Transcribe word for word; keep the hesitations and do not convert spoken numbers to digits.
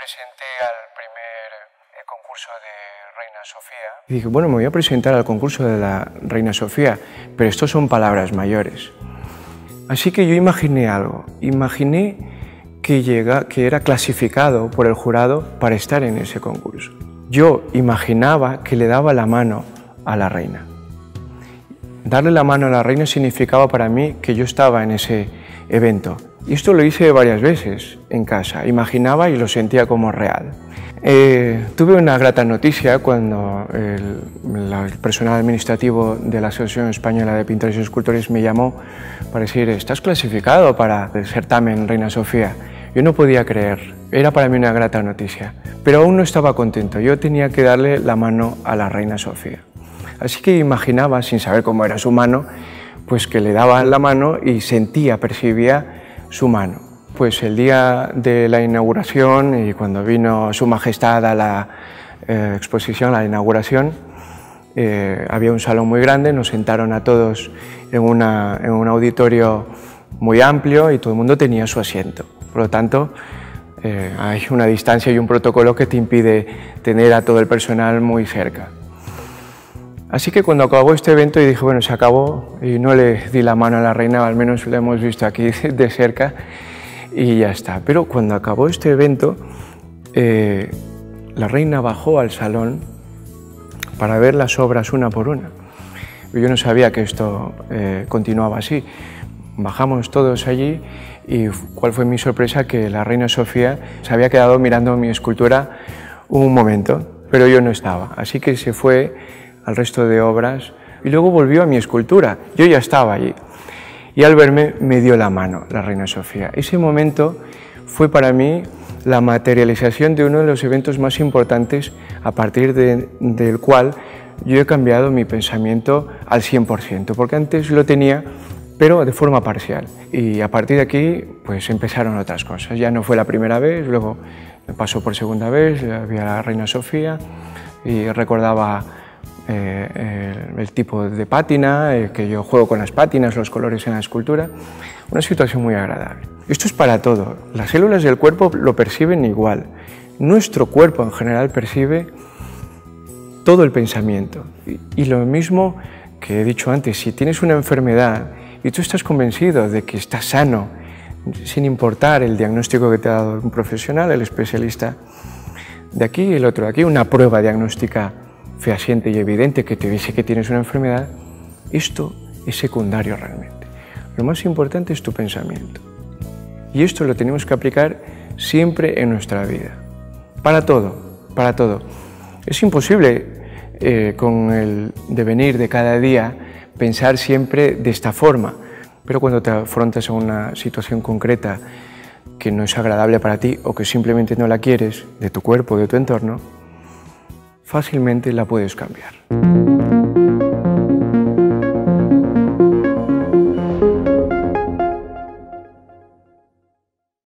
presenté al primer eh, concurso de Reina Sofía. Y dije, bueno, me voy a presentar al concurso de la Reina Sofía, pero esto son palabras mayores. Así que yo imaginé algo, imaginé que, llega, que era clasificado por el jurado para estar en ese concurso. Yo imaginaba que le daba la mano a la reina. Darle la mano a la reina significaba para mí que yo estaba en ese evento. Y esto lo hice varias veces en casa, imaginaba y lo sentía como real. Eh, tuve una grata noticia cuando el, el personal administrativo de la Asociación Española de Pintores y Escultores me llamó para decir, estás clasificado para el certamen Reina Sofía. Yo no podía creer, era para mí una grata noticia, pero aún no estaba contento, yo tenía que darle la mano a la Reina Sofía. Así que imaginaba, sin saber cómo era su mano, pues que le daba la mano y sentía, percibía su mano. Pues el día de la inauguración y cuando vino Su Majestad a la eh, exposición, a la inauguración, eh, había un salón muy grande, nos sentaron a todos en, una, en un auditorio muy amplio y todo el mundo tenía su asiento. Por lo tanto, eh, hay una distancia y un protocolo que te impide tener a todo el personal muy cerca. Así que cuando acabó este evento y dije, bueno, se acabó y no le di la mano a la reina, al menos la hemos visto aquí de cerca y ya está. Pero cuando acabó este evento, eh, la reina bajó al salón para ver las obras una por una. Yo no sabía que esto eh, continuaba así. Bajamos todos allí y cuál fue mi sorpresa, que la Reina Sofía se había quedado mirando mi escultura un momento, pero yo no estaba. Así que se fue al resto de obras y luego volvió a mi escultura. Yo ya estaba allí y al verme me dio la mano la Reina Sofía. Ese momento fue para mí la materialización de uno de los eventos más importantes a partir de, del cual yo he cambiado mi pensamiento al cien por ciento, porque antes lo tenía pero de forma parcial. Y a partir de aquí pues empezaron otras cosas. Ya no fue la primera vez, luego me pasó por segunda vez, había la Reina Sofía y recordaba eh, el, el tipo de pátina, eh, que yo juego con las pátinas, los colores en la escultura, una situación muy agradable. Esto es para todo, las células del cuerpo lo perciben igual, nuestro cuerpo en general percibe todo el pensamiento. Y, y lo mismo que he dicho antes, si tienes una enfermedad y tú estás convencido de que estás sano, sin importar el diagnóstico que te ha dado un profesional, el especialista de aquí y el otro de aquí, una prueba diagnóstica fehaciente y evidente que te dice que tienes una enfermedad, esto es secundario realmente. Lo más importante es tu pensamiento. Y esto lo tenemos que aplicar siempre en nuestra vida. Para todo, para todo. Es imposible eh, con el devenir de cada día pensar siempre de esta forma, pero cuando te afrontas a una situación concreta que no es agradable para ti o que simplemente no la quieres, de tu cuerpo, de tu entorno, fácilmente la puedes cambiar.